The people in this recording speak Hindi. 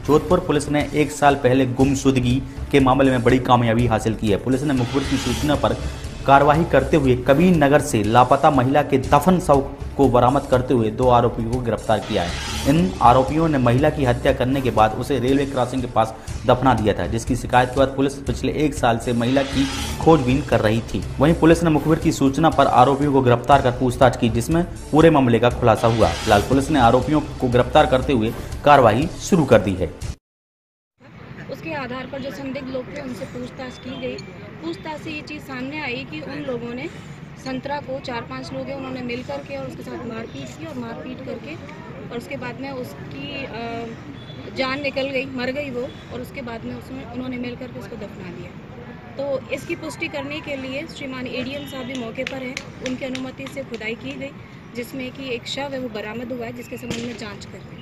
जोधपुर पुलिस ने 1 साल पहले गुमशुदगी के मामले में बड़ी कामयाबी हासिल की है। पुलिस ने मुखबिर की सूचना पर कार्रवाई करते हुए कबीर नगर से लापता महिला के दफन शव को बरामद करते हुए 2 आरोपियों को गिरफ्तार किया है। इन आरोपियों ने महिला की हत्या करने के बाद उसे रेलवे क्रॉसिंग के पास दफना दिया था, जिसकी शिकायत के बाद पुलिस पिछले 1 साल से महिला की खोजबीन कर रही थी। वहीं पुलिस ने मुखबिर की सूचना पर आरोपियों को गिरफ्तार कर पूछताछ की, जिसमें पूरे मामले का खुलासा हुआ। फिलहाल पुलिस ने आरोपियों को गिरफ्तार करते हुए कार्रवाई शुरू कर दी है। उसके आधार पर जो संदिग्ध लोग थे उनसे पूछताछ की गई। पूछताछ से ये चीज़ सामने आई कि उन लोगों ने संतरा को 4-5 लोग हैं, उन्होंने मिल करके और उसके साथ मारपीट की और मारपीट करके और उसके बाद में उसकी जान निकल गई, मर गई वो, और उसके बाद में उन्होंने मिल करके उसको दफना दिया। तो इसकी पुष्टि करने के लिए श्रीमान एडीएम साहब भी मौके पर हैं। उनकी अनुमति से खुदाई की गई, जिसमें कि एक शव है वो बरामद हुआ है, जिसके संबंध में जाँच कर रहे हैं।